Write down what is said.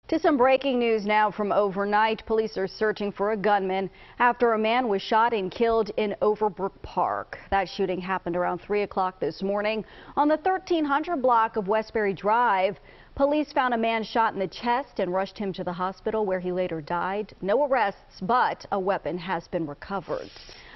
To some breaking news now from overnight. Police are searching for a gunman after a man was shot and killed in Overbrook Park. That shooting happened around 3 o'clock this morning on the 1300 block of Westbury Drive. Police found a man shot in the chest and rushed him to the hospital where he later died. No arrests, but a weapon has been recovered.